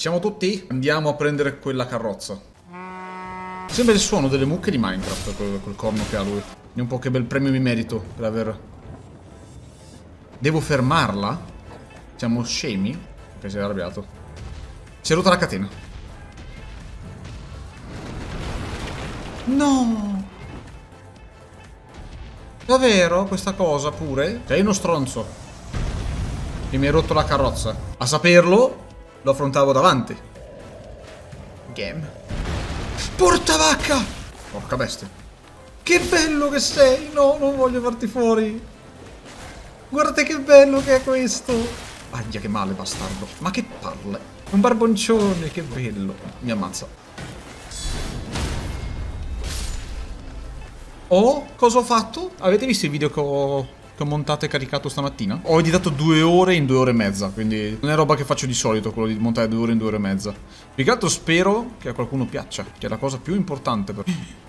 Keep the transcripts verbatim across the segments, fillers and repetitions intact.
Siamo tutti? Andiamo a prendere quella carrozza. Sembra il suono delle mucche di Minecraft, quel, quel corno che ha lui. E un po' che bel premio mi merito per aver... Devo fermarla? Siamo scemi? Ok, si è arrabbiato. Si è rotta la catena. No! Davvero? Questa cosa pure? Sei uno stronzo. E mi hai rotto la carrozza. A saperlo, lo affrontavo davanti. Game. Porta vacca! Porca bestia. Che bello che sei! No, non voglio farti fuori. Guarda che bello che è questo. Aia, che male, bastardo. Ma che palle. Un barboncione, che bello. Mi ammazza. Oh, cosa ho fatto? Avete visto il video che ho, che ho montato e caricato stamattina? Ho editato due ore in due ore e mezza, quindi non è roba che faccio di solito, quello di montare due ore in due ore e mezza. Più che altro spero che a qualcuno piaccia, che è la cosa più importante per...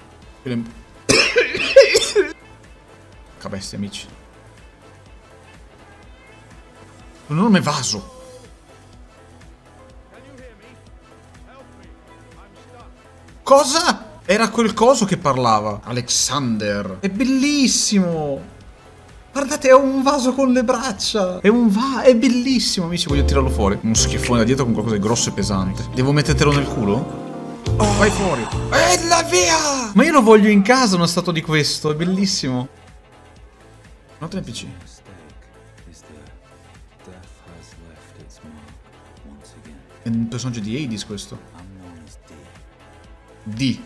Che bestia, amici. Un enorme vaso. Cosa? Era quel coso che parlava. Alexander. È bellissimo. Guardate, è un vaso con le braccia. È un va... È bellissimo, amici. Voglio tirarlo fuori. Un schifone da dietro con qualcosa di grosso e pesante. Devo mettertelo nel culo? Oh, vai fuori. E la via! Ma io lo voglio in casa uno stato di questo. È bellissimo. Notte nel P C. È un personaggio di Hades questo. D.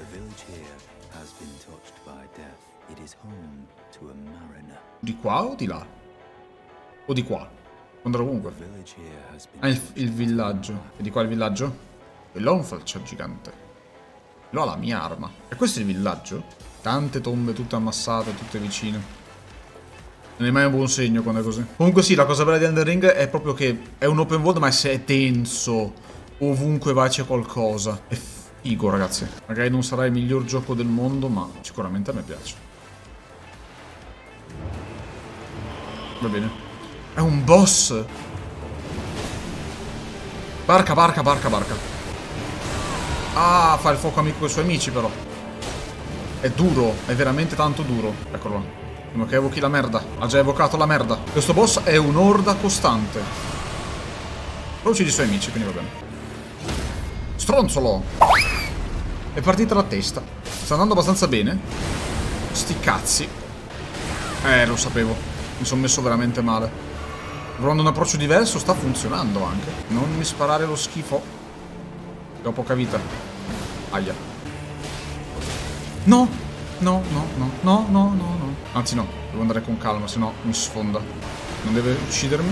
Di qua o di là? O di qua? Andrò ovunque. Ah, il, il villaggio. E di qua il villaggio? E là un falciato gigante. E là la mia arma. E questo è il villaggio? Tante tombe tutte ammassate, tutte vicine. Non è mai un buon segno quando è così. Comunque sì, la cosa bella di Elden Ring è proprio che è un open world, ma è tenso. Ovunque vai c'è qualcosa. È figo, ragazzi. Magari non sarà il miglior gioco del mondo, ma sicuramente a me piace. Va bene. È un boss. Barca, barca, barca, barca. Ah, fa il fuoco amico con i suoi amici, però. È duro, è veramente tanto duro. Eccolo là. Prima che evochi la merda. Ha già evocato la merda. Questo boss è un'orda costante. Però uccidi i suoi amici, quindi va bene. Stronzolo. È partita la testa. Sta andando abbastanza bene. Sti cazzi. Eh, lo sapevo. Mi sono messo veramente male. Provando un approccio diverso, sta funzionando anche. Non mi sparare lo schifo. Che ho poca vita. Aia. No! No, no, no, no, no, no, no. Anzi no, devo andare con calma, sennò mi sfonda. Non deve uccidermi.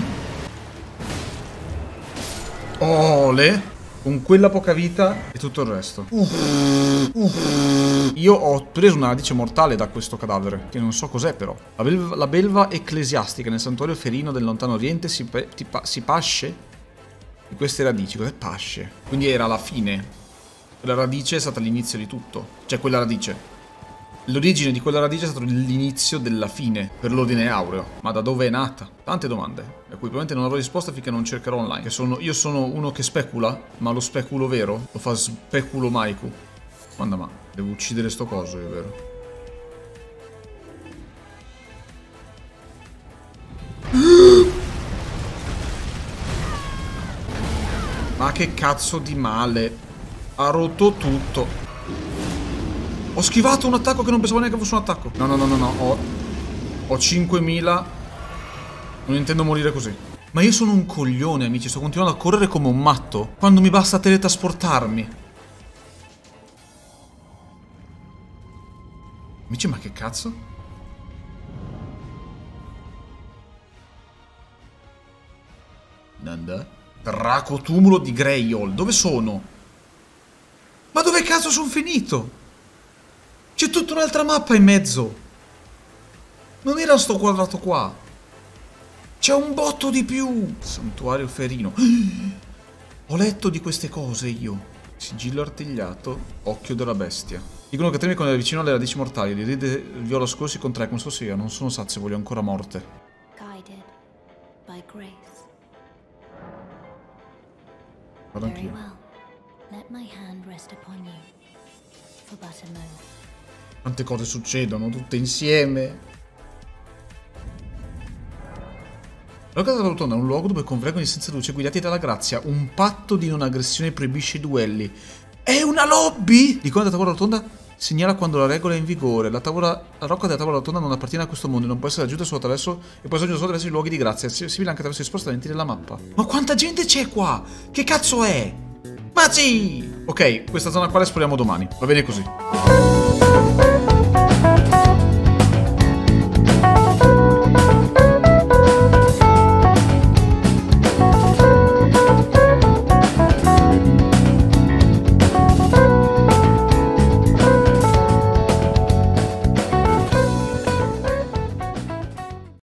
Ole! Con quella poca vita e tutto il resto. Uff. Uff. Io ho preso una radice mortale da questo cadavere, che non so cos'è però. La belva, la belva ecclesiastica nel santuario ferino del lontano oriente si, pe, pa, si pasce di queste radici. Cos'è pasce? Quindi era la fine. La radice è stata l'inizio di tutto. Cioè quella radice. L'origine di quella radice è stato l'inizio della fine per l'ordine aureo. Ma da dove è nata? Tante domande, a cui probabilmente non avrò risposta finché non cercherò online. Che sono, io sono uno che specula, ma lo speculo vero? Lo fa speculo Maiku. Guarda, ma devo uccidere sto coso, è vero? Ma che cazzo di male. Ha rotto tutto. Ho schivato un attacco che non pensavo neanche fosse un attacco. No, no, no, no, no. Ho, ho cinquemila. Non intendo morire così. Ma io sono un coglione, amici. Sto continuando a correre come un matto quando mi basta teletrasportarmi. Amici, ma che cazzo? Nanda? Dracotumulo di Greyhall. Dove sono? Ma dove cazzo sono finito? C'è tutta un'altra mappa in mezzo. Non era sto quadrato qua. C'è un botto di più. Santuario ferino. Ho letto di queste cose io. Sigillo artigliato. Occhio della bestia. Dicono che temi quando è vicino alle radici mortali. Li ride il viola scuro si contrae come sia. Non sono sazio, voglio ancora morte. Vado anch'io. Quante cose succedono tutte insieme. La Casa della Rotonda è un luogo dove convergono gli senza luce guidati dalla grazia. Un patto di non aggressione proibisce i duelli. È una lobby! L'icona della Tavola Rotonda segnala quando la regola è in vigore. La, tavola, la rocca della Tavola Rotonda non appartiene a questo mondo e non può essere raggiunta solo attraverso e può essere raggiunta solo attraverso i luoghi di grazia, simile anche attraverso gli spostamenti della mappa. Ma quanta gente c'è qua? Che cazzo è? Ma sì! Ok, questa zona qua la esploriamo domani. Va bene così.